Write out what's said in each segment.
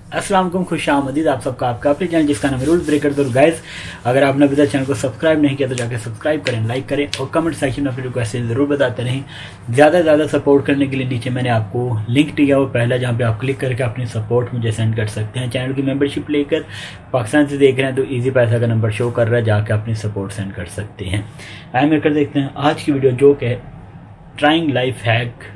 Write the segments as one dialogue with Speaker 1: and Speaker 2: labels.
Speaker 1: अस्सलाम वालेकुम, खुशामदीद आप सबका आपका अपने चैनल जिसका नाम है रूल ब्रेकर। तो गाइस, अगर आपने अभी तक चैनल को सब्सक्राइब नहीं किया तो जाकर सब्सक्राइब करें, लाइक करें और कमेंट सेक्शन में अपनी रिक्वेस्ट ज़रूर बताते रहें। ज़्यादा से ज़्यादा सपोर्ट करने के लिए नीचे मैंने आपको लिंक दिया वो पहला, जहाँ पे आप क्लिक करके अपनी सपोर्ट मुझे सेंड कर सकते हैं। चैनल की मेंबरशिप लेकर पाकिस्तान से देख रहे हैं तो ईजी पैसा का नंबर शो कर रहा है, जाकर अपनी सपोर्ट सेंड कर सकते हैं। आइए मिलकर देखते हैं आज की वीडियो, जो कि trying life hack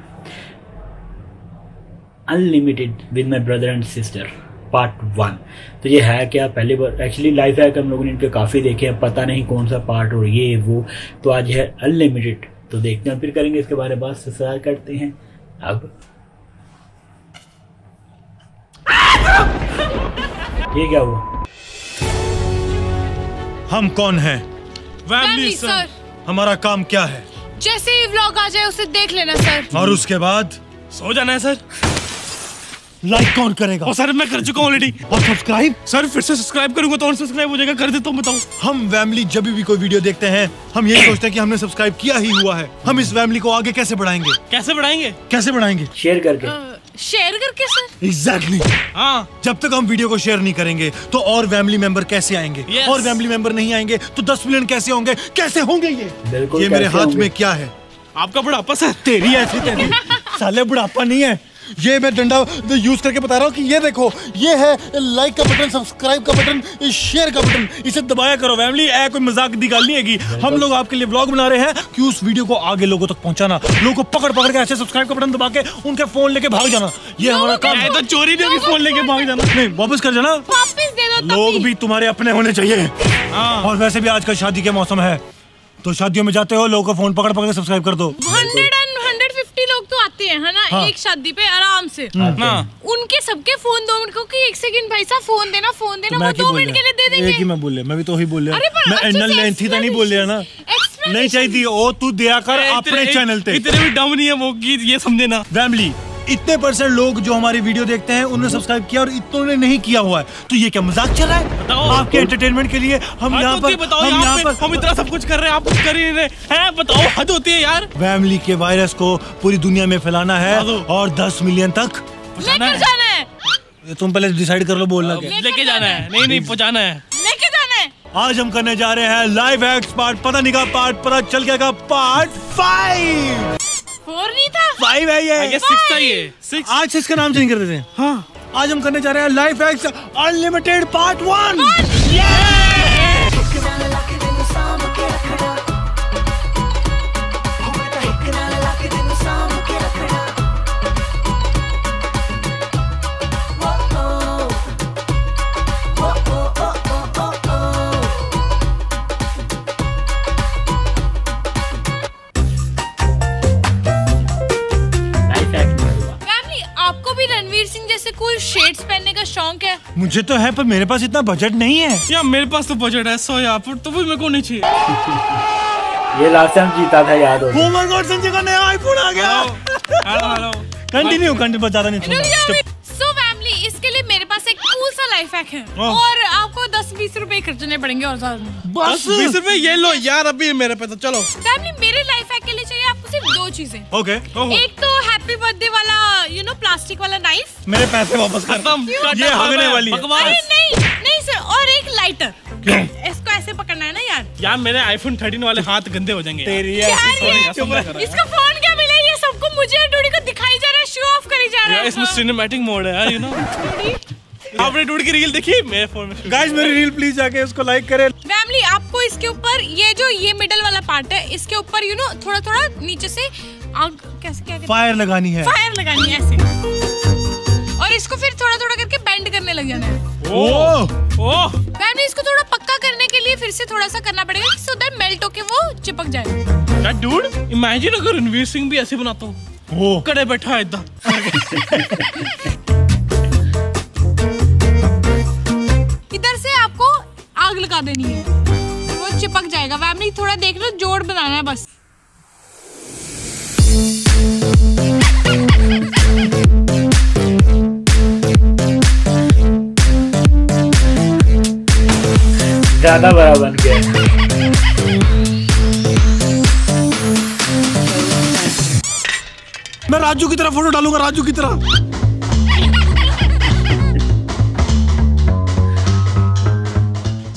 Speaker 1: unlimited with my brother and sister part 1। तो ये है क्या, पहले बार एक्चुअली लाइफ हैक हम लोगों ने इनके काफ़ी देखे हैं, पता नहीं कौन सा पार्ट और ये वो, तो आज है अनलिमिटेड। तो देखते हैं फिर करेंगे इसके बारे में बात, सब्सक्राइब करते हैं। अब ये क्या हुआ?
Speaker 2: हम कौन हैं?
Speaker 3: Family sir.
Speaker 2: हमारा काम क्या है?
Speaker 3: जैसे ही व्लॉग आ जाए उसे देख लेना सर।
Speaker 2: और उसके बाद
Speaker 4: सो जाना है सर।
Speaker 2: लाइक कौन करेगा?
Speaker 4: और सर मैं कर चुका हूँ ऑलरेडी।
Speaker 2: और सब्सक्राइब?
Speaker 4: सर फिर से सब्सक्राइब करूंगा तो और सब्सक्राइब हो जाएगा। कर देता हूँ, बताओ।
Speaker 2: हम फैमिली जब भी कोई वीडियो देखते हैं हम यही सोचते हैं कि हमने सब्सक्राइब किया ही हुआ है। हम इस फैमिली को आगे कैसे बढ़ाएंगे?
Speaker 4: कैसे बढ़ाएंगे?
Speaker 2: कैसे बढ़ाएंगे?
Speaker 1: शेयर करके।
Speaker 3: शेयर करके सर।
Speaker 2: एग्जैक्टली।
Speaker 4: हाँ,
Speaker 2: जब तक हम वीडियो को शेयर नहीं करेंगे तो और फैमिली मेंबर कैसे आएंगे?
Speaker 4: Yes.
Speaker 2: और फैमिली मेंबर नहीं आएंगे तो 10 मिलियन कैसे होंगे? कैसे होंगे ये?
Speaker 1: बिल्कुल।
Speaker 2: ये मेरे
Speaker 1: कैसे
Speaker 2: हाथ
Speaker 1: होंगे?
Speaker 2: में क्या है?
Speaker 4: आपका बुढ़ापा सर।
Speaker 2: तेरी ऐसी तेरी साले बुढ़ापा नहीं है, ये मैं डंडा यूज करके बता रहा हूँ कि ये देखो, ये है लाइक का बटन, सब्सक्राइब का बटन, शेयर का बटन, इसे दबाया करो फैमिली। कोई मजाक की गल नहीं हैगी। हम लोग आपके लिए व्लॉग बना रहे हैं कि उस वीडियो को आगे लोगों तक पहुंचाना, लोगों को पकड़ पकड़ के ऐसे सब्सक्राइब का बटन दबा के उनके फोन लेके भाग जाना, ये हमारा काम है।
Speaker 4: तो चोरी नहीं होगी, फोन लेके भाग जाना।
Speaker 2: नहीं, वापस कर जाना।
Speaker 3: वापस दे दो।
Speaker 2: लोग भी तुम्हारे अपने होने चाहिए। और वैसे भी आजकल शादी के मौसम है, तो शादियों में जाते हो लोगों को फोन पकड़ पकड़ के सब्सक्राइब कर दो।
Speaker 3: 150 लोग तो आते हैं, है ना?
Speaker 2: हाँ।
Speaker 3: एक शादी पे आराम से। उनके सबके फोन 2 मिनट को कि 1 सेकंड भाई साहब फोन देना, फोन देना, वो 2 मिनट के लिए दे देंगे।
Speaker 2: एक ही मैं बोल रहा, मैं भी तो वही बोल रहा।
Speaker 3: अरे पर
Speaker 2: मैं
Speaker 3: अच्छे
Speaker 2: एनल
Speaker 3: से
Speaker 2: लेंथी तो नहीं बोल रहा ना, नहीं चाहिए। ओ तू दिया कर अपने चैनल पे।
Speaker 4: इतने भी डम नहीं है वो कि ये समझे ना।
Speaker 2: फैमिली इतने % लोग जो हमारी वीडियो देखते हैं उन्होंने सब्सक्राइब किया और इतनों ने नहीं किया हुआ है, तो ये क्या मजाक चल रहा है?
Speaker 4: बताओ।
Speaker 2: आपके एंटरटेनमेंट के लिए हम यहाँ पर
Speaker 4: हम इतना सब कुछ कर रहे हैं, आप कुछ कर ही नहीं रहे हैं। बताओ, हद होती है यार।
Speaker 2: फैमिली के वायरस को पूरी दुनिया में फैलाना है और 10 मिलियन तक
Speaker 3: लेकर जाना है।
Speaker 2: तुम पहले डिसाइड कर लो बोलना क्या।
Speaker 4: लेके जाना है। नहीं पहुंचाना है।
Speaker 3: लेके जाना है।
Speaker 2: आज हम करने जा रहे हैं लाइव हैक्स पार्ट, पता नहीं का पार्ट, पता चल गया का पार्ट 5।
Speaker 3: 4 नहीं था,
Speaker 2: 5 है ये।
Speaker 4: I guess 6 था ये। 6।
Speaker 2: आज 6 का नाम चेंज कर देते हैं। हाँ, आज हम करने जा रहे हैं life hacks unlimited part 1।
Speaker 3: Ranveer Singh जैसे कूल शेड्स पहनने का शौक है?
Speaker 2: मुझे तो है, पर मेरे पास इतना बजट नहीं है।
Speaker 4: यार मेरे पास तो बजट है 100 यार, तो भी मेरे को नहीं चाहिए।
Speaker 1: ये लास्ट टाइम जीता था, याद हो?
Speaker 2: Oh my God, संजय का नया आईफोन आ गया।
Speaker 4: हेलो
Speaker 2: कंटिन्यू ज्यादा नहीं सुनना।
Speaker 3: सो फैमिली, इसके लिए मेरे पास एक कूल सा लाइफ हैक है और आपको 10-20 रुपए खर्चने पड़ेंगे और ज्यादा।
Speaker 4: बस 20 रुपए ये लो यार, अभी मेरे पे तो चलो।
Speaker 3: फैमिली, मेरे लाइफ हैक के लिए चाहिए आपको सिर्फ 2 चीजें।
Speaker 2: ओके।
Speaker 3: एक तो हैप्पी बर्थडे वाला प्लास्टिक वाला नाइफ।
Speaker 2: मेरे पैसे वापस कर। ये हगने वाली है।
Speaker 3: अरे नहीं सर, और एक लाइटर। इसको ऐसे पकड़ना है ना यार।
Speaker 4: यार मेरे आईफोन 13 वाले हाथ गंदे हो जाएंगे।
Speaker 3: इसका फोन क्या मिला? ये सबको मुझे और डूडी को दिखाई जा रहा है, शो ऑफ करी जा रहा है।
Speaker 4: इसमें सिनेमैटिक मोड है यार, यू नो। आपने डूडी की रील देखी मेरे फोन में?
Speaker 2: गाइस मेरी रील प्लीज जाके उसको लाइक करें।
Speaker 3: फैमिली, आपको इसके ऊपर ये मिडल वाला पार्ट है, इसके ऊपर थोड़ा थोड़ा नीचे से आग कैसे क्या
Speaker 2: फायर लगानी है।
Speaker 3: फायर लगानी है ऐसे, और इसको फिर थोड़ा थोड़ा करके बेंड करने लग जाना है।
Speaker 4: ओह
Speaker 3: फैमिली, इसको थोड़ा पक्का करने के लिए फिर से थोड़ा सा करना पड़ेगा, सो दैट मेल्ट होके वो चिपक जाए।
Speaker 4: यार डूड, इमेजिन अगर रणवीर सिंह भी ऐसे बनाता हो, कड़े बैठा है इधर।
Speaker 3: इधर से आपको आग लगा देनी है, वो चिपक जाएगा। फैमिली थोड़ा देख लो, जोड़ बनाना है बस।
Speaker 1: ज्यादा बड़ा बन गया।
Speaker 2: मैं राजू की तरह फोटो डालूंगा, राजू की तरह।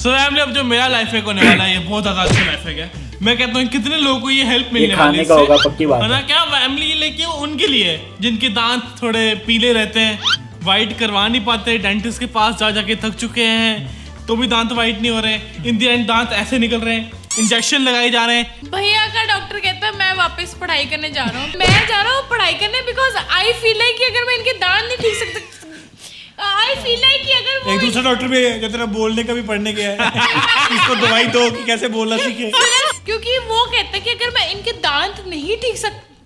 Speaker 4: सो फैमिली अब जो मेरा लाइफ हैक होने वाला है ये बहुत ज्यादा अच्छा लाइफ हैक है। मैं कहता हूँ कितने लोगों को ये हेल्प मिलने वाली है,
Speaker 1: खाने का होगा पक्की बात
Speaker 4: है। क्या फैमिली लेके उनके लिए जिनके दांत थोड़े पीले रहते हैं, वाइट करवा नहीं पाते, डेंटिस्ट के पास जा जाके थक चुके हैं तो भी दांत वाइट नहीं हो रहे, इन द एंड दांत ऐसे निकल रहे हैं, इंजेक्शन लगाए जा रहे हैं।
Speaker 3: भैया का डॉक्टर कहता है मैं वापस पढ़ाई करने जा रहा हूँ, मैं जा रहा हूँ पढ़ाई करने बिकॉज आई फील लाइक कि अगर मैं इनके दांत नहीं ठीक सकता, आई फील लाइक कि अगर
Speaker 2: एक दूसरा डॉक्टर भी है जो तेरा बोलने का भी पढ़ने गया है इसको दवाई दो कि कैसे बोलना सीखे,
Speaker 3: क्योंकि वो कहता है कि अगर मैं इनके दांत नहीं ठीक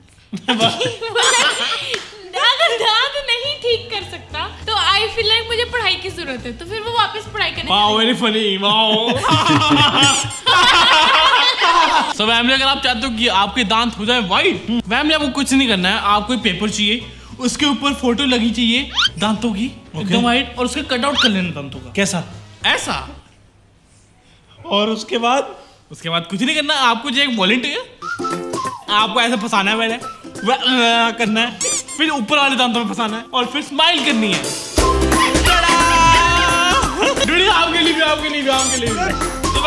Speaker 3: अगर दांत नहीं ठीक कर सकता तो आई फील लाइक मुझे पढ़ाई की जरूरत है, तो फिर वो वापस पढ़ाई करने।
Speaker 4: Wow very funny, wow. So family अगर आप चाहते हो कि आपके दांत हो जाए वाइट, फैमिली आपको कुछ नहीं करना है, आपको एक पेपर चाहिए, उसके ऊपर फोटो लगी चाहिए दांतों की एकदम वाइट, और उसका कट आउट कर लेना दांतों का।
Speaker 2: कैसा?
Speaker 4: ऐसा।
Speaker 2: और उसके बाद
Speaker 4: कुछ नहीं करना, आपको जो एक वॉलंटियर आपको ऐसे फंसाना है, पहले करना है, फिर ऊपर वाले दांतों में फंसाना है और फिर स्माइल करनी है। आपके लिए तो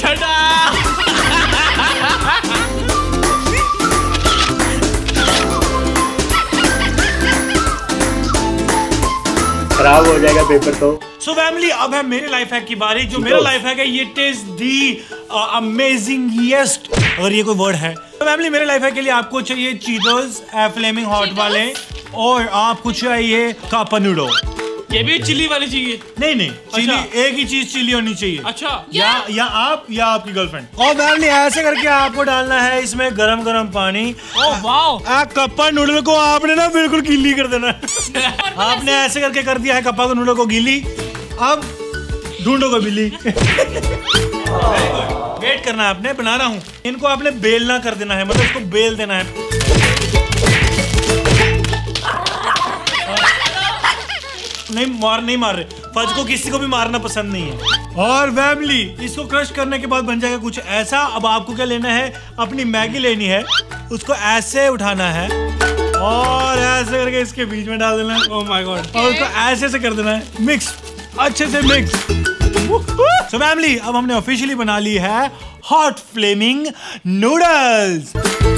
Speaker 1: खराब हो जाएगा पेपर तो।
Speaker 2: सो फैमिली अब है मेरे लाइफ हैक की बारी। जो मेरा लाइफ हैक है ये इज दी अमेजिंगेस्ट, अगर ये कोई वर्ड है। तो फैमिली मेरे लाइफ हैक के लिए आपको चाहिए चीटोस फ्लेमिंग हॉट वाले, और आपको चाहिए कापा नूडो।
Speaker 4: ये भी चिली वाली चाहिए?
Speaker 2: नहीं चिली, एक ही चीज चिली होनी चाहिए।
Speaker 4: अच्छा।
Speaker 2: या आप या आपकी गर्लफ्रेंड। और फैमिली ऐसे करके आपको डालना है इसमें गरम गरम पानी।
Speaker 4: Oh wow.
Speaker 2: कप्पा नूडल को आपने ना बिल्कुल गीली कर देना। आपने ऐसे करके कर दिया है कप्पा को नूडल को गीली, अब ढूंढो को बिल्ली। वेट करना है आपने, बना रहा हूँ। इनको आपने बेलना कर देना है, मतलब इसको बेल देना है। नहीं मार रहे, फज को किसी को भी मारना पसंद नहीं है। और फैमिली इसको क्रश करने के बाद बन जाएगा कुछ ऐसा। अब आपको क्या लेना है, अपनी मैगी लेनी है, उसको ऐसे उठाना है और ऐसे करके इसके बीच में डाल देना है।
Speaker 4: Oh my god.
Speaker 2: और उसको ऐसे कर देना है, मिक्स, अच्छे से मिक्स। सो फैमिली अब हमने ऑफिशियली बना ली है हॉट फ्लेमिंग नूडल्स।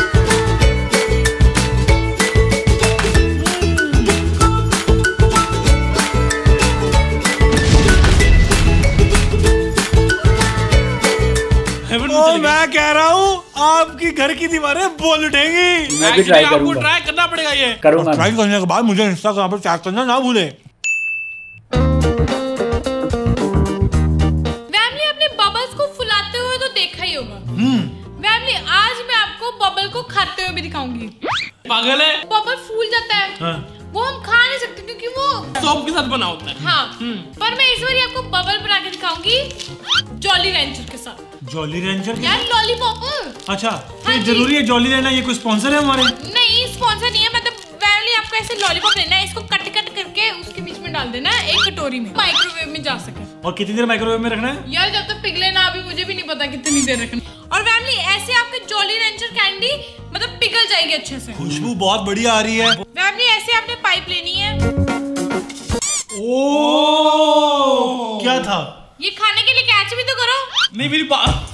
Speaker 2: मैं कह रहा हूँ आपकी घर की दीवारें बोल उठेंगी।
Speaker 1: मैं भी ट्राई करूंगा।
Speaker 4: आपको ट्राई करना पड़ेगा ये।
Speaker 1: करूंगा।
Speaker 2: ट्राई करने के बाद मुझे इंस्टाग्राम पर टैग करना ना भूले।
Speaker 3: फैमिली आपने बबल्स को फुलाते हुए तो देखा ही होगा। फैमिली आज मैं आपको बबल को खाते हुए भी दिखाऊंगी।
Speaker 4: पागल है?
Speaker 3: बबल फूल जाता है।
Speaker 2: हाँ।
Speaker 3: वो हम खा नहीं सकते क्योंकि वो
Speaker 4: सॉप के साथ बना होता है।
Speaker 3: हाँ। पर मैं इस बार आपको बबल बना के दिखाऊंगी जॉली रेंजर के साथ।
Speaker 2: जॉली रेंजर
Speaker 3: यार लॉलीपॉप।
Speaker 2: अच्छा
Speaker 3: हाँ
Speaker 2: तो जरूरी है जॉली रहना, ये कोई स्पॉन्सर है हमारे?
Speaker 3: नहीं स्पॉन्सर नहीं है, मतलब फैमिली आपको ऐसे लॉलीपॉप लेना है, इसको कट करके उसके बीच में डाल देना है एक कटोरी में, माइक्रोवेव में जा सके।
Speaker 2: और कितनी देर माइक्रोवेव में रखना है?
Speaker 3: यार जब तक पिघले ना, अभी मुझे भी नहीं पता कितनी देर रखना। और फैमिली ऐसे आपके जॉली रेंजर कैंडी मतलब पिघल जाएगी अच्छे से।
Speaker 2: खुशबू बहुत बढ़िया आ रही है।
Speaker 3: फैमिली ऐसे आपने पाइप लेनी है।
Speaker 2: ओ क्या था
Speaker 3: ये? खाने के लिए कैच भी तो करो।
Speaker 4: नहीं मेरी बात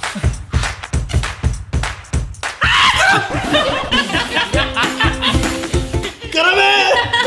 Speaker 2: गरम है।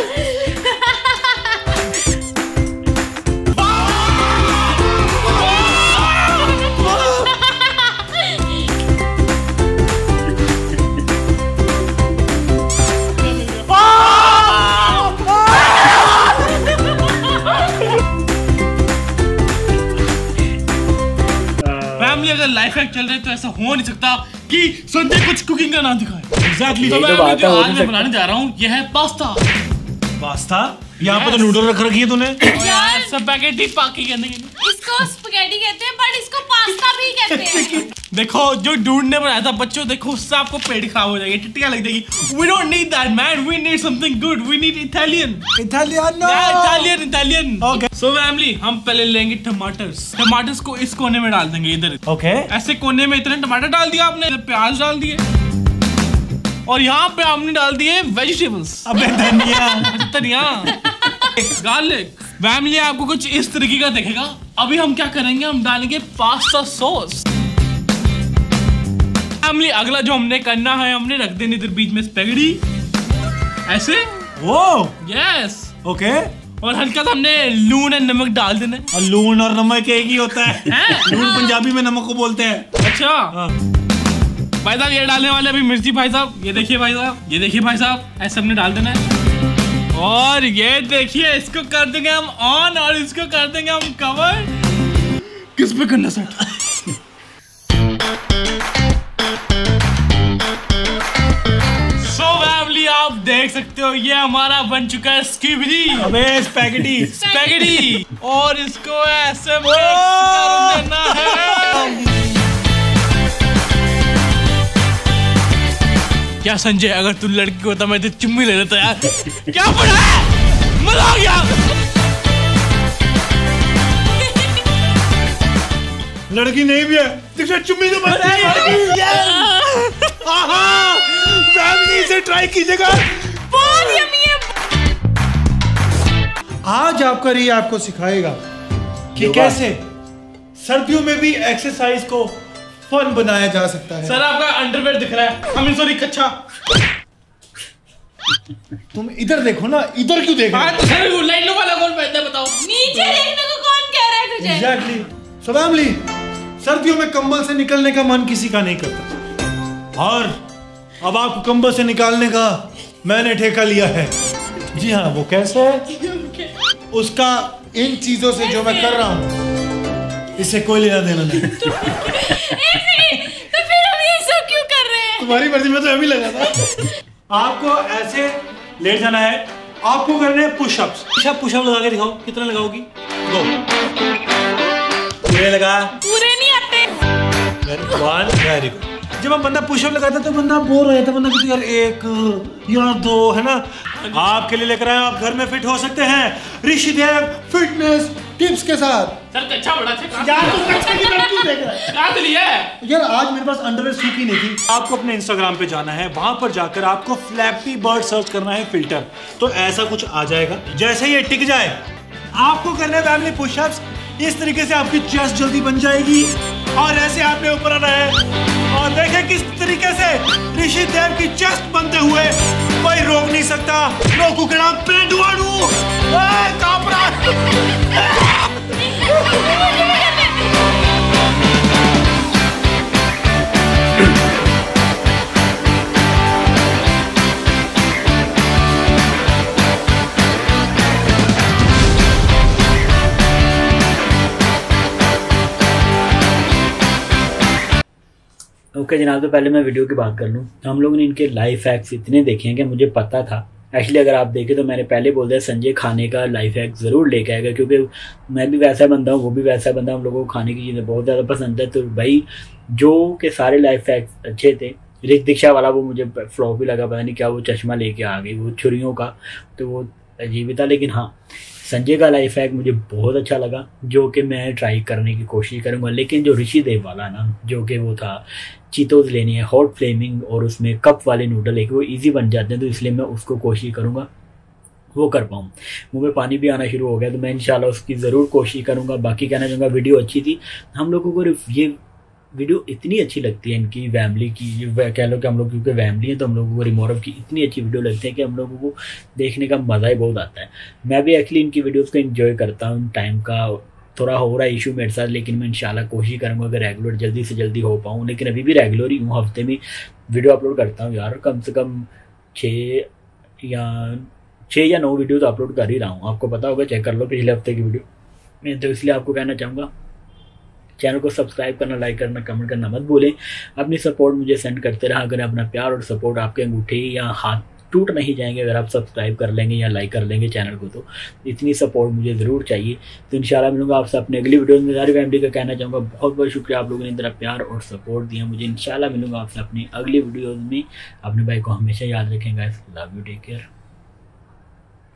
Speaker 4: अगर लाइफ हैक चल रहे तो ऐसा हो नहीं सकता कि संजय कुछ कुकिंग का नाम दिखाए।
Speaker 2: एग्जैक्टली।
Speaker 4: तो मैं जो आज मैं बनाने जा रहा हूँ ये है पास्ता।
Speaker 2: पास्ता? यहाँ पे तो नूडल रख रखी है तूने।
Speaker 3: यार
Speaker 4: स्पैगेटी पाकी कहते हैं
Speaker 3: इसको, स्पैगेटी कहते हैं बट इसको पास्ता भी कहते हैं।
Speaker 4: देखो जो डूड ने बनाया था बच्चों, देखो उससे आपको पेट खराब हो जाएगी, टिट्टियां लग जाएगी। We don't need that man, we need something good, we need Italian। Italian।
Speaker 2: Okay।
Speaker 4: So family हम पहले लेंगे टमाटर्स को इस कोने में डाल देंगे इधर।
Speaker 2: Okay।
Speaker 4: ऐसे कोने में इतने टमाटर डाल दिया आपने, प्याज डाल दिए और यहाँ पे हमने डाल दिए वेजिटेबल्स।
Speaker 2: अबे धनिया
Speaker 4: गार्लिक। फैमिली आपको कुछ इस तरीके का दिखेगा, अभी हम क्या करेंगे, हम डालेंगे पास्ता सॉस। फैमिली अगला जो हमने करना है, हमने रख देनी इधर बीच में स्पैगेटी ऐसे।
Speaker 2: वो
Speaker 4: यस
Speaker 2: ओके।
Speaker 4: और हल्का सा हमने लून और नमक डाल देना है।
Speaker 2: और लून और नमक एक ही होता है। लून पंजाबी में नमक को बोलते हैं।
Speaker 4: अच्छा भाई साहब ये डालने वाले अभी मिर्ची भाई साहब, ये देखिए भाई साहब, ये देखिए भाई साहब, ऐसे हमने डाल देना है। और ये देखिए इसको कर देंगे हम ऑन और इसको कर देंगे हम कवर। किस पे करना सेट? आप देख सकते हो ये हमारा बन चुका है स्किबली।
Speaker 2: अबे स्पैगेटी
Speaker 4: स्पैगेटी। और इसको ऐसे मिक्स कर देना है। क्या संजय, अगर तू लड़की होता मैं तो चुम्मी ले लेता यार। क्या पड़ा है, मजा आ गया।
Speaker 2: लड़की नहीं भी है, चुम्मी तो बनता है। फैमिली से ट्राई कीजिएगा,
Speaker 3: बहुत यम्मी है।
Speaker 2: आज आपका री आपको सिखाएगा कि कैसे सर्दियों में भी एक्सरसाइज को फन बनाया जा सकता है।
Speaker 4: सर आपका अंडरवेयर दिख रहा है, हम सॉरी कच्चा।
Speaker 2: तुम इधर देखो ना, इधर क्यों देख रहे हो?
Speaker 4: तो सर लाइनों वाला कौन पहनता है बताओ?
Speaker 3: नीचे देखने को कौन कह रहा है तुझे?
Speaker 2: एग्जैक्टली। सो फैमिली, सर्दियों में कंबल से निकलने का मन किसी का नहीं करता, और अब आपको कंबल से निकालने का मैंने ठेका लिया है। जी हाँ, वो कैसे है उसका इन चीजों से जो मैं कर रहा हूँ इससे कोई लेना देना नहीं।
Speaker 3: तो फिर हम ये सब क्यों कर रहे हैं?
Speaker 2: तुम्हारी मर्जी में तो अभी लगा था। आपको ऐसे लेट जाना है, आपको करने हैं पुशअप्स। पुशअप लगा के दिखाओ, कितना लगाओगी? गो। पूरे लगा?
Speaker 3: पूरे नहीं आते।
Speaker 2: Very good. जब हम बंदा पुशअप लगाता है तो बंदा बोर हो जाता है, बंदा कहता है यार एक या दो, है ना। आपके लिए लेकर आए, आप घर में फिट हो सकते हैं ऋषिदेव फिटनेस टिप्स के साथ।
Speaker 4: सर कच्चा बड़ा अच्छा
Speaker 2: यार तू कच्चा की तरफ क्यों देख रहा है?
Speaker 4: याद लिया है
Speaker 2: यार, आज मेरे पास अंडरवेयर सूखी नहीं थी। आपको अपने इंस्टाग्राम पे जाना है, वहां पर जाकर आपको फ्लैपी बर्ड सर्च करना है फिल्टर, तो ऐसा कुछ आ जाएगा। जैसे ये टिक जाए आपको करना है फैमिली पुशअप्स। इस तरीके से आपकी चेस्ट जल्दी बन जाएगी और ऐसे आपने ऊपर आना है और देखें किस तरीके से ऋषिदेव की चेस्ट बनते हुए कोई रोक नहीं सकता। नो कुकड़ा पेंट वाड़ू कापरा।
Speaker 1: ओके जनाब, तो पहले मैं वीडियो की बात कर लूँ। हम लोगों ने इनके लाइफ हैक्स इतने देखे हैं कि मुझे पता था। एक्चुअली अगर आप देखें तो मैंने पहले बोल दिया संजय खाने का लाइफ हैक ज़रूर लेके आएगा, क्योंकि मैं भी वैसा बंदा हूँ, वो भी वैसा बंदा। हम लोगों को खाने की चीज़ें बहुत ज़्यादा पसंद है। तो भाई जो के सारे लाइफ हैक्स अच्छे थे। ऋतिक दीक्षा वाला वो मुझे फ्लॉप भी लगा, पता नहीं क्या वो चश्मा लेके आ गई वो छुरियों का, तो वो अजीब ही था। लेकिन हाँ, संजय का लाइफ हैक मुझे बहुत अच्छा लगा, जो कि मैं ट्राई करने की कोशिश करूँगा। लेकिन जो ऋषिदेव वाला ना, जो कि वो था चीतोज लेनी है हॉट फ्लेमिंग और उसमें कप वाले नूडल है कि वो इजी बन जाते हैं, तो इसलिए मैं उसको कोशिश करूँगा वो कर पाऊँ। मुँह में पानी भी आना शुरू हो गया, तो मैं इंशाल्लाह उसकी ज़रूर कोशिश करूँगा। बाकी कहना चाहूँगा वीडियो अच्छी थी। हम लोगों को ये वीडियो इतनी अच्छी लगती है इनकी फैमिली की, कह लो कि हम लोग क्योंकि फैमिली है तो हम लोगों को रिमोरव की इतनी अच्छी वीडियो लगती है कि हम लोगों को देखने का मज़ा ही बहुत आता है। मैं भी एक्चुअली इनकी वीडियोस को एंजॉय करता हूँ। टाइम का थोड़ा हो रहा है इशू मेरे साथ, लेकिन मैं इंशाल्लाह कोशिश करूँगा अगर रेगुलर जल्दी से जल्दी हो पाऊँ। लेकिन अभी भी रेगुलर ही हूँ, हफ्ते में वीडियो अपलोड करता हूँ यार। कम से कम 6 या 9 वीडियो तो अपलोड कर ही रहा हूँ। आपको पता होगा, चेक कर लो पिछले हफ्ते की वीडियो में। तो इसलिए आपको कहना चाहूँगा चैनल को सब्सक्राइब करना, लाइक करना, कमेंट करना मत भूलें। अपनी सपोर्ट मुझे सेंड करते रहा। अगर अपना प्यार और सपोर्ट आपके अंगूठे या हाथ टूट नहीं जाएंगे अगर आप सब्सक्राइब कर लेंगे या लाइक कर लेंगे चैनल को, तो इतनी सपोर्ट मुझे ज़रूर चाहिए। तो इंशाल्लाह मिलूंगा आपसे अपने अगली वीडियो में। सारी फैमिली का कहना चाहूँगा बहुत बहुत शुक्रिया, आप लोगों ने इतना प्यार और सपोर्ट दिया मुझे। इंशाल्लाह मिलूंगा आपसे अपनी अगली वीडियोज़ में। अपने भाई को हमेशा याद रखेंगे। Love you, take care.